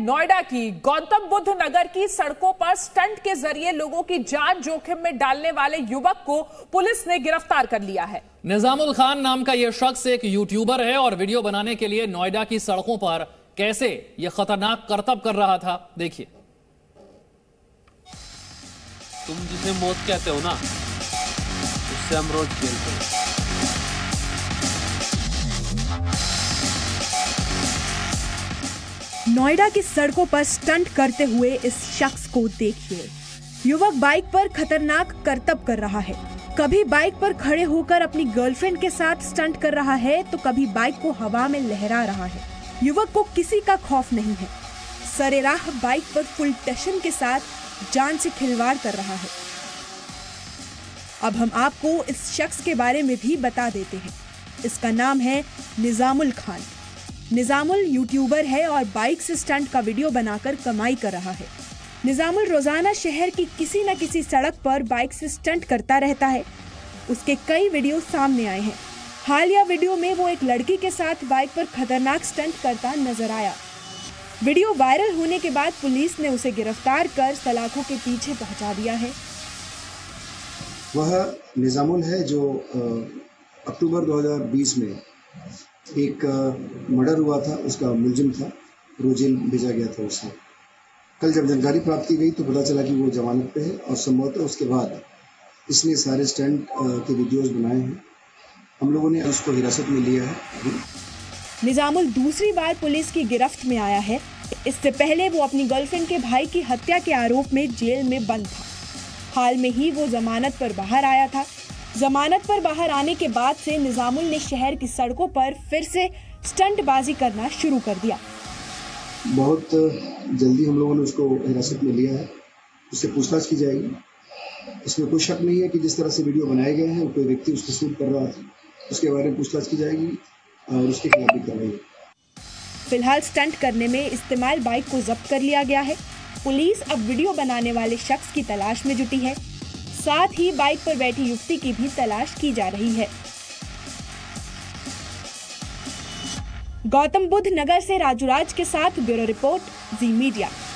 नोएडा की गौतम बुद्ध नगर की सड़कों पर स्टंट के जरिए लोगों की जान जोखिम में डालने वाले युवक को पुलिस ने गिरफ्तार कर लिया है। निजामुल खान नाम का यह शख्स एक यूट्यूबर है और वीडियो बनाने के लिए नोएडा की सड़कों पर कैसे यह खतरनाक करतब कर रहा था, देखिए। तुम जिसे मौत कहते हो ना, उससे हम रोज खेलते हैं। नोएडा की सड़कों पर स्टंट करते हुए इस शख्स को देखिए। युवक बाइक पर खतरनाक करतब कर रहा है। कभी बाइक पर खड़े होकर अपनी गर्लफ्रेंड के साथ स्टंट कर रहा है तो कभी बाइक को हवा में लहरा रहा है। युवक को किसी का खौफ नहीं है। सरेराह बाइक पर फुल टशन के साथ जान से खिलवाड़ कर रहा है। अब हम आपको इस शख्स के बारे में भी बता देते हैं। इसका नाम है निजामुल खान। निजामुल यूट्यूबर है और बाइक से स्टंट का वीडियो बनाकर कमाई कर रहा है। निजामुल रोजाना शहर की किसी न किसी सड़क पर बाइक से स्टंट करता रहता है। उसके कई वीडियो सामने आए हैं। हालिया वीडियो में वो एक लड़की के साथ बाइक पर खतरनाक स्टंट करता नजर आया। वीडियो वायरल होने के बाद पुलिस ने उसे गिरफ्तार कर सलाखों के पीछे पहुंचा दिया है। वह निजामुल है जो अक्टूबर 2020 में एक मर्डर हुआ था, उसका मुलजिम था, जेल भेजा गया था उसे। कल जब जानकारी प्राप्त की गई तो पता चला कि वो जमानत पे है और संभवतः उसके बाद इसने सारे स्टंट के वीडियोस बनाए हैं। हम लोगों ने उसको हिरासत में लिया है। निजामुल दूसरी बार पुलिस की गिरफ्त में आया है। इससे पहले वो अपनी गर्लफ्रेंड के भाई की हत्या के आरोप में जेल में बंद था। हाल में ही वो जमानत पर बाहर आया था। जमानत पर बाहर आने के बाद से निजामुल ने शहर की सड़कों पर फिर से स्टंटबाजी करना शुरू कर दिया। बहुत जल्दी हम लोगों ने उसको हिरासत में लिया है। उससे पूछताछ की जाएगी। इसमें कोई शक नहीं है कि जिस तरह से वीडियो बनाए गए हैं कोई व्यक्ति उसको शूट कर रहा था। उसके बारे में पूछताछ की जाएगी और उसके खिलाफ भी कार्रवाई। फिलहाल स्टंट करने में इस्तेमाल बाइक को जब्त कर लिया गया है। पुलिस अब वीडियो बनाने वाले शख्स की तलाश में जुटी है। साथ ही बाइक पर बैठी युवती की भी तलाश की जा रही है। गौतम बुद्ध नगर से राजू राज के साथ ब्यूरो रिपोर्ट, जी मीडिया।